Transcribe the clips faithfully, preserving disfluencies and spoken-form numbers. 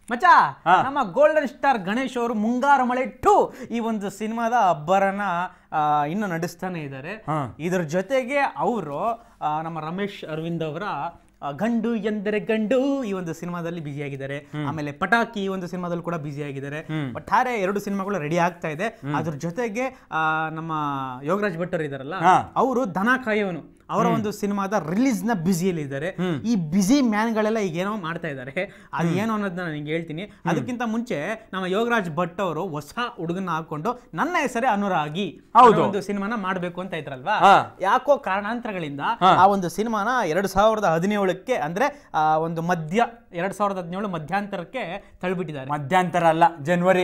ಮಚ್ಚ ನಮ್ಮ golden star Ganesh ಅವರು ಮುಂಗಾರು ಮಳೆ ಟು ಈ ಒಂದು ಸಿನಿಮಾದ ಅಬ್ಬರನ ಇನ್ನು ನಡೆಸ್ತಾನೆ ಇದ್ದಾರೆ. ಇದ್ರ ಜೊತೆಗೆ ಅವರು ನಮ್ಮ ರಮೇಶ್ ಅರವಿಂದ್ ಅವರ ಗಂಡು ಎಂದರೆ ಗಂಡು ಈ ಒಂದು ಸಿನಿಮಾದಲ್ಲಿ ಬ್ಯುಸಿ ಆಗಿದ್ದಾರೆ. ಆಮೇಲೆ ಪಟಾಕಿ ಈ ಒಂದು ಸಿನಿಮಾದಲ್ಲಿ ಕೂಡ ಬ್ಯುಸಿ ಆಗಿದ್ದಾರೆ. ಒಟ್ಟಾರೆ ಎರಡು ಸಿನಿಮಾಗಳು ರೆಡಿ ಆಗ್ತಾ ಇದೆ. ಅದ್ರ ಜೊತೆಗೆ ಆ ನಮ್ಮ ಯೋಗರಾಜ್ ಭಟ್ಟರು ಇದಾರಲ್ಲ, ಅವರು ದನ ಕಾಯೋನು ಅವರ ಒಂದು ಸಿನಿಮಾದ ರಿಲೀಸ್ ನ ಬ್ಯುಸಿಯಲ್ಲಿ ಇದ್ದಾರೆ. ಈ ಬ್ಯುಸಿ ಮ್ಯಾನ್ ಗಳೆಲ್ಲ ಈಗ ಏನೋ ಮಾಡ್ತಾ ಇದ್ದಾರೆ. ಅದು ಏನು ಅನ್ನೋದನ್ನ ನಾನು ನಿಂಗೆ ಹೇಳ್ತೀನಿ. ಅದಕ್ಕಿಂತ ಮುಂಚೆ ನಮ್ಮ ಯೋಗರಾಜ್ ಭಟ್ ಅವರು ಹೊಸ ಹುಡುಗನ ಹಾಕೊಂಡು ನನ್ನ ಹೆಸರೇ ಅನುರಾಗಿ ಒಂದು ಸಿನಿಮಾನ ಮಾಡ್ಬೇಕು ಅಂತ ಇದ್ರಲ್ವಾ, ಯಾಕೋ ಕಾರಣಾಂತರಗಳಿಂದ ಆ ಒಂದು ಸಿನಿಮಾನ ಎರಡ್ ಸಾವಿರದ ಹದಿನೇಳಕ್ಕೆ ಅಂದ್ರೆ ಆ ಒಂದು ಮಧ್ಯ ಎರಡ್ ಸಾವಿರದ ಹದಿನೇಳು ಮಧ್ಯಾಂತರಕ್ಕೆ ತಳ್ಳಿಬಿಟ್ಟಿದ್ದಾರೆ. ಮಧ್ಯಾಂತರ ಅಲ್ಲ, ಜನವರಿ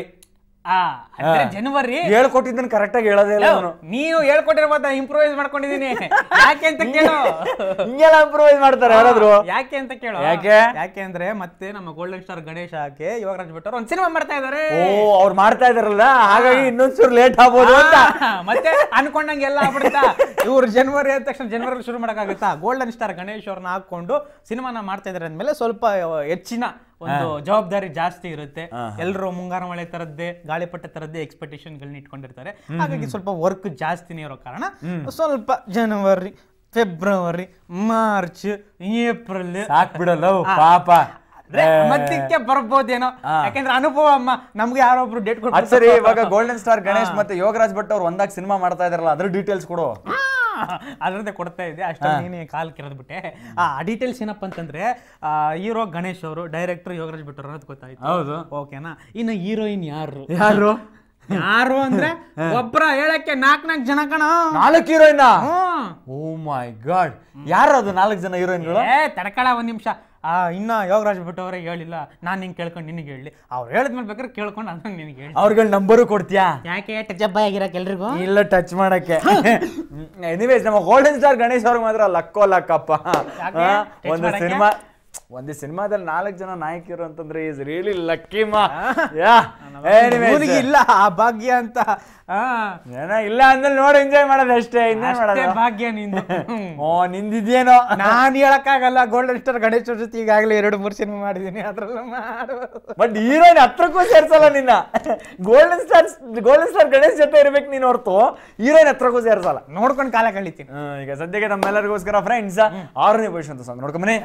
ಜನವರಿ ಹೇಳ್ಕೊಟ್ಟಿದ್ದನ್ ಕರೆಕ್ಟ್ ಆಗಿ ಹೇಳೋದೇ ಇಲ್ಲ. ನೀನು ಹೇಳ್ಕೊಟ್ಟಿರ್ಬೋದ, ಇಂಪ್ರೂವೈಸ್ ಮಾಡ್ಕೊಂಡಿದೀನಿ. ಯಾಕೆ ಅಂತ ಕೇಳು. ಹಿಂಗೆಲ್ಲ ಇಂಪ್ರೂವೈಸ್ ಮಾಡ್ತಾರೆ ಯಾರಾದ್ರು? ಯಾಕೆ ಅಂತ ಕೇಳು. ಯಾಕೆ ಯಾಕೆ ಅಂದ್ರೆ ಮತ್ತೆ ನಮ್ಮ ಗೋಲ್ಡನ್ ಸ್ಟಾರ್ ಗಣೇಶ್ ಹಾಕಿ ಯೋಗರಾಜ್ ಭಟ್ ಅವ್ರು ಒಂದ್ ಸಿನಿಮಾ ಮಾಡ್ತಾ ಇದಾರೆ. ಓ, ಅವ್ರು ಮಾಡ್ತಾ ಇದಾರಲ್ಲ, ಹಾಗಾಗಿ ಇನ್ನೊಂದ್ಸೂರು ಲೇಟ್ ಆಗ್ಬೋದು ಅಂತ ಮತ್ತೆ ಅನ್ಕೊಂಡಂಗೆ ಎಲ್ಲ ಆಗ್ಬಿಡುತ್ತಾ. ಇವ್ರು ಜನವರಿ ಆದ ತಕ್ಷಣ ಜನವರಿ ಶುರು ಮಾಡಕ್ಕಾಗುತ್ತಾ? ಗೋಲ್ಡನ್ ಸ್ಟಾರ್ ಗಣೇಶ್ ಅವ್ರನ್ನ ಹಾಕೊಂಡು ಸಿನಿಮಾನ ಮಾಡ್ತಾ ಇದಾರೆ ಅಂದ್ಮೇಲೆ ಸ್ವಲ್ಪ ಹೆಚ್ಚಿನ ಒಂದು ಜವಾಬ್ದಾರಿ ಜಾಸ್ತಿ ಇರುತ್ತೆ. ಎಲ್ಲರೂ ಮುಂಗಾರು ಮಳೆ ತರದ್ದೇ, ಗಾಳಿಪಟ ತರದ್ದೇ ಎಕ್ಸ್ಪೆಕ್ಟೇಷನ್ ಗಳನ್ನ ಇಟ್ಕೊಂಡಿರ್ತಾರೆ. ಹಾಗಾಗಿ ಸ್ವಲ್ಪ ವರ್ಕ್ ಜಾಸ್ತಿನೇ ಇರೋ ಕಾರಣ ಸ್ವಲ್ಪ ಜನವರಿ, ಫೆಬ್ರವರಿ, ಮಾರ್ಚ್, ಏಪ್ರಿಲ್ ಸಾಕ್ಬಿಡಲ್ಲ ಪಾಪ ಮಧ್ಯಕ್ಕೆ ಬರ್ಬೋದೇನೋ. ಯಾಕಂದ್ರೆ ಅನುಭವ ಅಮ್ಮ ನಮ್ಗೆ ಯಾರೊಬ್ರು ಡೇಟ್ ಕೊಡ್ತಾರೆ. ಸರಿ, ಇವಾಗ ಗೋಲ್ಡನ್ ಸ್ಟಾರ್ ಗಣೇಶ್ ಮತ್ತೆ ಯೋಗರಾಜ್ ಭಟ್ ಅವ್ರು ಒಂದಾಗ ಸಿನಿಮಾ ಮಾಡ್ತಾ ಇದಾರಲ್ಲ, ಅದ್ರ ಡೀಟೇಲ್ಸ್ ಕೊಡು. ಅದರದ್ದೇ ಕೊಡ್ತಾ ಇದೆ. ಅಷ್ಟೊಂದು ನೀನೇ ಕಾಲ್ ಕೆರೆದ್ಬಿಟ್ಟೆ. ಆ ಡಿಟೇಲ್ಸ್ ಏನಪ್ಪ ಅಂತಂದ್ರೆ, ಹೀರೋ ಗಣೇಶ್ ಅವರು, ಡೈರೆಕ್ಟರ್ ಯೋಗರಾಜ್ ಭಟ್ ಅನ್ನೋದು ಗೊತ್ತಾಯ್ತು. ಹೌದು, ಓಕೆನಾ. ಇನ್ನು ಹೀರೋಯಿನ್ ಯಾರು ಯಾರು ಯಾರು ಅಂದ್ರೆ ಒಬ್ರ ಹೇಳಕ್ಕೆ ನಾಲ್ಕ್ ನಾಲ್ಕು ಜನ ಕಣ. ನಾಲ್ಕು ಹೀರೋಯಿನ್? ಓ ಮೈ ಗಾಡ್, ಯಾರು ಅದು ನಾಲ್ಕು ಜನ ಹೀರೋಯಿನ್ಗಳು? ಏ ತಡ್ಕಳ ಒಂದ್ ನಿಮಿಷ. ಆ ಇನ್ನ ಯೋಗರಾಜ್ ಭಟ್ ಅವರೇ ಹೇಳಿಲ್ಲ, ನಾನ್ ನಿಂಗೆ ಕೇಳ್ಕೊಂಡು ನಿನಗೆ ಹೇಳಿ. ಅವ್ರು ಹೇಳಿದ್ಮೇಲೆ ಬೇಕಾದ್ರೆ ಕೇಳ್ಕೊಂಡು ಅದಂಗ ನಿನಗೆ ಹೇಳಿ. ಅವ್ರಗಳ ನಂಬರು ಕೊಡ್ತೀಯಾ? ಯಾಕೆ ಟಚ್ ಅಪ್ ಆಗಿರಕ್ಕೆ ಎಲ್ರಿಗೂ ಇಲ್ಲ ಟಚ್ ಮಾಡಕ್ಕೆ. ಎನಿವೇಸ್, ನಮ್ಮ ಗೋಲ್ಡನ್ ಸ್ಟಾರ್ ಗಣೇಶ್ ಅವ್ರಿಗೆ ಮಾತ್ರ ಲಕ್ಕೋ ಲಕ್ಕಪ್ಪ. ಒಂದು ಸಿನಿಮಾ ಒಂದು ಸಿನಿಮಾದಲ್ಲಿ ನಾಲ್ಕು ಜನ ನಾಯಕಿರು ಅಂತಂದ್ರೆ ಈಸ್ ರಿಯಲಿ ಲಕ್ಕಿ ಮಾ. ಇಲ್ಲ ಆ ಭಾಗ್ಯ ಅಂತ ಏನೋ ಇಲ್ಲ ಅಂದ್ರೆ ನೋಡಿ ಎಂಜಾಯ್ ಮಾಡೋದು ಅಷ್ಟೇ, ಇನ್ನೇನ್ ಮಾಡೋದು. ಭಾಗ್ಯ ನಿಂದು. ಓ ನಿಂದಿದ್ಯೇನೋ, ನಾನ್ ಹೇಳಕ್ಕಾಗಲ್ಲ. ಗೋಲ್ಡನ್ ಸ್ಟಾರ್ ಗಣೇಶ್ ಅವ್ರ ಜೊತೆ ಈಗಾಗಲೇ ಎರಡು ಮೂರು ಸಿನಿಮಾ ಮಾಡಿದೀನಿ, ಅದ್ರಲ್ಲ ಮಾಡು. ಬಟ್ ಹೀರೋಯಿನ್ ಹತ್ರಕ್ಕೂ ಸೇರ್ಸಲ್ಲ ನಿನ್ನ. Golden star golden star Ganesh ಜೊತೆ ಇರ್ಬೇಕು ನೀನ್ ಹೊರತು ಹೀರೋಯಿನ್ ಹತ್ರಕ್ಕೂ ಸೇರ್ಸಲ್ಲ. ನೋಡ್ಕೊಂಡು ಕಾಲ ಕಳಿತೀನಿ. ಈಗ ಸದ್ಯಕ್ಕೆ ನಮ್ಮೆಲ್ಲರಿಗೋಸ್ಕರ ಫ್ರೆಂಡ್ಸ್ ಆರನೇ ಪೊಸಿಷನ್ ಅಂತ ಸಾಂಗ್ ನೋಡ್ಕೊಂಬನಿ.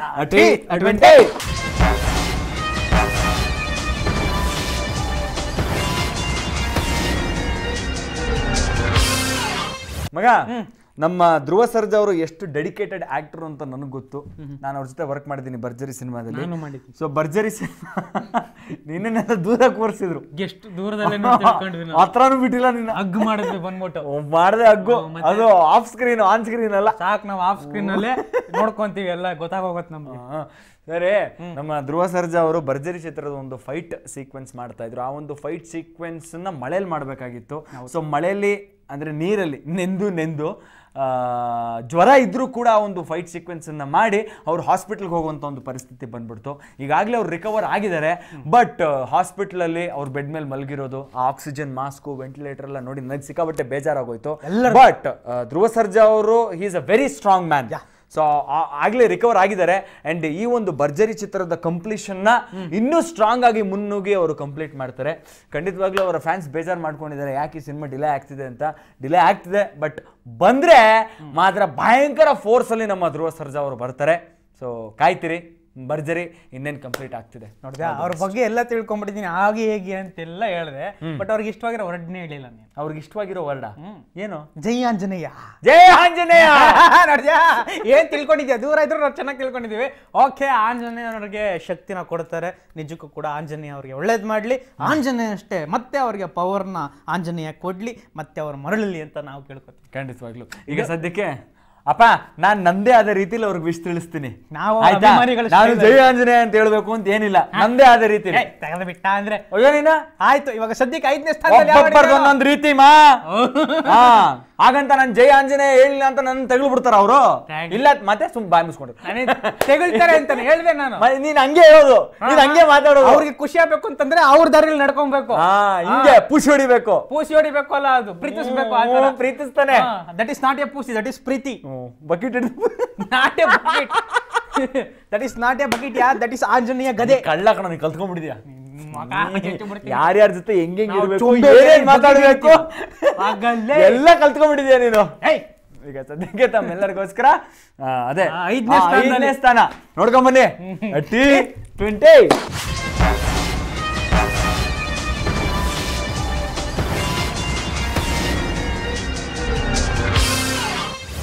ಮಗ, ನಮ್ಮ ಧ್ರುವ ಸರ್ಜಾ ಅವರು ಎಷ್ಟು ಡೆಡಿಕೇಟೆಡ್ ಆಕ್ಟರ್ ಅಂತ ನನಗೆ ಗೊತ್ತು. ನಾನು ಅವ್ರ ಜೊತೆ ವರ್ಕ್ ಮಾಡಿದ್ದೀನಿ ಭರ್ಜರಿ ಸಿನಿಮಾದಲ್ಲಿ. ಸೊ ಭರ್ಜರಿ ಸಿನಿಮಾ ನಿನ್ನೆಲ್ಲ ದೂರ ಕೂರಿಸಿದ್ರು, ಎಷ್ಟು ದೂರದಲ್ಲಿ ಹತ್ರನೂ ಬಿಟ್ಟಿಲ್ಲ. ನಿನ್ನ ಹಗ್ ಮಾಡಿದ್ವಿ ಬಂದ್ಬಿಟ್ಟು ಮಾಡದೆ ಹಗ್ಗು. ಅದು ಆಫ್ ಸ್ಕ್ರೀನ್, ಆನ್ ಸ್ಕ್ರೀನ್ ಅಲ್ಲ. ಸಾಕು, ನಾವು ಆಫ್ ಸ್ಕ್ರೀನ್ ಅಲ್ಲೇ ನೋಡ್ಕೊಂತೀವಿ, ಎಲ್ಲ ಗೊತ್ತಾಗೋಗತ್ತೆ ನಮ್ಗೆ. ಸರಿ, ನಮ್ಮ ಧ್ರುವ ಸರ್ಜಾ ಅವರು ಭರ್ಜರಿ ಚಿತ್ರದ ಒಂದು ಫೈಟ್ ಸೀಕ್ವೆನ್ಸ್ ಮಾಡ್ತಾ ಇದ್ರು. ಆ ಒಂದು ಫೈಟ್ ಸೀಕ್ವೆನ್ಸ್ ನ ಮಳೆಯಲ್ಲಿ ಮಾಡ್ಬೇಕಾಗಿತ್ತು. ಸೊ ಮಳೆಯಲ್ಲಿ ಅಂದ್ರೆ ನೀರಲ್ಲಿ ನೆಂದು ನೆಂದು ಜ್ವರ ಇದ್ರೂ ಕೂಡ ಆ ಒಂದು ಫೈಟ್ ಸೀಕ್ವೆನ್ಸ್ ಅನ್ನ ಮಾಡಿ ಅವ್ರು ಹಾಸ್ಪಿಟಲ್ಗೆ ಹೋಗುವಂತ ಒಂದು ಪರಿಸ್ಥಿತಿ ಬಂದ್ಬಿಡ್ತು. ಈಗಾಗಲೇ ಅವ್ರು ರಿಕವರ್ ಆಗಿದ್ದಾರೆ. ಬಟ್ ಹಾಸ್ಪಿಟಲ್ ಅಲ್ಲಿ ಅವ್ರ ಬೆಡ್ ಮೇಲೆ ಮಲಗಿರೋದು, ಆಕ್ಸಿಜನ್ ಮಾಸ್ಕು, ವೆಂಟಿಲೇಟರ್ ಎಲ್ಲ ನೋಡಿ ನನಗೆ ಸಿಕ್ಕಾಬಟ್ಟೆ ಬೇಜಾರಾಗೋಯ್ತು. ಬಟ್ ಧ್ರುವ ಸರ್ಜಾ ಅವರು he is a very strong man. So ಆಗ್ಲೇ ರಿಕವರ್ ಆಗಿದ್ದಾರೆ. ಅಂಡ್ ಈ ಒಂದು ಭರ್ಜರಿ ಚಿತ್ರದ ಕಂಪ್ಲೀಷನ್ ನ ಇನ್ನೂ ಸ್ಟ್ರಾಂಗ್ ಆಗಿ ಮುನ್ನುಗ್ಗಿ ಅವರು ಕಂಪ್ಲೀಟ್ ಮಾಡ್ತಾರೆ. ಖಂಡಿತವಾಗ್ಲೂ ಅವರ ಫ್ಯಾನ್ಸ್ ಬೇಜಾರು ಮಾಡ್ಕೊಂಡಿದ್ದಾರೆ, ಯಾಕೆ ಈ ಸಿನಿಮಾ ಡಿಲೇ ಆಗ್ತಿದೆ ಅಂತ. ಡಿಲೇ ಆಗ್ತಿದೆ, ಬಟ್ ಬಂದ್ರೆ ಮಾತ್ರ ಭಯಂಕರ ಫೋರ್ಸ್ ಅಲ್ಲಿ ನಮ್ಮ ಧ್ರುವ ಸರ್ಜಾ ಅವರು ಬರ್ತಾರೆ. ಸೊ ಕಾಯ್ತಿರಿ, ಭರ್ಜರಿ ಇನ್ನೇನು ಕಂಪ್ಲೀಟ್ ಆಗ್ತಿದೆ. ನೋಡಿದೆ ಅವ್ರ ಬಗ್ಗೆ ಎಲ್ಲ ತಿಳ್ಕೊಂಡ್ಬಿಟ್ಟಿದ್ದೀನಿ, ಹಾಗೆ ಹೇಗೆ ಅಂತೆಲ್ಲ ಹೇಳಿದೆ. ಬಟ್ ಅವ್ರಿಗೆ ಇಷ್ಟವಾಗಿರೋ ವರ್ಡ್ನೇ ಹೇಳಿಲ್ಲ ನೀನು. ಅವ್ರಿಗೆ ಇಷ್ಟವಾಗಿರೋ ವರ್ಡ ಏನು? ಜೈ ಆಂಜನೇಯ. ಜೈ ಆಂಜನೇಯ. ನೋಡಿದ್ಯಾ ಏನ್ ತಿಳ್ಕೊಂಡಿದ್ಯಾ? ದೂರ ಇದ್ರು ನಾವು ಚೆನ್ನಾಗಿ ತಿಳ್ಕೊಂಡಿದೀವಿ. ಓಕೆ, ಆಂಜನೇಯವ್ರಿಗೆ ಶಕ್ತಿನ ಕೊಡ್ತಾರೆ. ನಿಜಕ್ಕೂ ಕೂಡ ಆಂಜನೇಯ ಅವ್ರಿಗೆ ಒಳ್ಳೇದ್ ಮಾಡ್ಲಿ. ಆಂಜನೇಯ ಅಷ್ಟೇ ಮತ್ತೆ ಅವ್ರಿಗೆ ಪವರ್ನ ಆಂಜನೇಯ ಕೊಡ್ಲಿ, ಮತ್ತೆ ಅವ್ರು ಮರಳಲಿ ಅಂತ ನಾವು ಕೇಳ್ಕೊತೀವಿ. ಖಂಡಿತವಾಗ್ಲು. ಈಗ ಸದ್ಯಕ್ಕೆ ಅಪ್ಪ ನಾನ್ ನಂದೇ ಆದ ರೀತಿಲಿ ಅವ್ರಿಗೆ ವಿಷ್ ತಿಳಿಸ್ತೀನಿ. ನಾವು ನಾನು ಜೈ ಆಂಜನೇಯ ಅಂತ ಹೇಳ್ಬೇಕು ಅಂತ ಏನಿಲ್ಲ, ನಂದೇ ಆದ ರೀತಿ ತೆಗೆದು ಬಿಟ್ಟ ಅಂದ್ರೆ ನೀನ ಆಯ್ತು. ಇವಾಗ ಸದ್ಯಕ್ಕೆ ಐದನೇ ಸ್ಥಾನದಲ್ಲಿ ಒಂದೊಂದ್ ರೀತಿ ಮಾ ಹಾಗಂತ ನಾನು ಜೈ ಆಂಜನೇಯ ಹೇಳಿಲ್ಲ ಅಂತ ನನ್ನ ತೆಗೆದು ಬಿಡ್ತಾರ ಅವರು. ಇಲ್ಲ ಮತ್ತೆ ಸುಮ್ ಬಾಯ್ ಮುಸ್ಕೊಂಡು ತೆಗಳ್ತಾರೆ ಅಂತ ಹೇಳ್ದೆ ನಾನು. ನೀನ್ ಹಂಗೆ ಹೇಳೋದು, ನೀನ್ ಹಂಗೆ ಮಾತಾಡೋದು. ಅವ್ರಿಗೆ ಖುಷಿ ಆಗ್ಬೇಕು ಅಂತಂದ್ರೆ ಅವ್ರ ದಾರಿಲಿ ನಡ್ಕೊಬೇಕು, ಹಿಂಗೆ ಪೂಸಿ ಹೊಡಿಬೇಕು. ಪೂಸಿ ಹೊಡಿಬೇಕು ಅಲ್ಲ, ಅದು ಪ್ರೀತಿಸ್ಬೇಕು. ಪ್ರೀತಿಸ್ತಾನೆ. ದಟ್ ಇಸ್ ನಾಟ್ ಎ ಪೂಸಿ, ದಟ್ ಇಸ್ ಪ್ರೀತಿ. Bucket not a bucket, that is not a bucket yeah, that is Anjaneya ಗದೆ. ಕಳ್ಳ ಕಣ, ನೀನ್ ಕಲ್ತ್ಕೊಂಡ್ಬಿಟ್ಟಿದ್ಯಾ. ಯಾರ್ಯಾರ ಜೊತೆ ಹೆಂಗ್ ಹೆಂಗ್ ಇರ್ಬೇಕು ಏನೇನ್ ಮಾತಾಡ್ಬೇಕು ಎಲ್ಲ ಕಲ್ತ್ಕೊಂಡ್ಬಿಟ್ಟಿದ್ಯಾ ನೀನು. ಈಗ ಸದ್ಯಕ್ಕೆ ತಮ್ಮೆಲ್ಲರಿಗೋಸ್ಕರ ಅದೇ ಐದನೇ ಸ್ಥಾನ ನೋಡ್ಕೊಂಬನ್ನಿ ಟಿ ಟ್ವೆಂಟಿ.